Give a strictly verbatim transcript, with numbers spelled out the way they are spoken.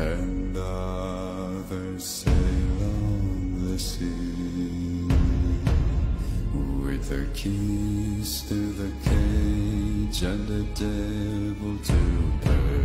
and others sail on the sea with the keys to the cage and the devil to pay.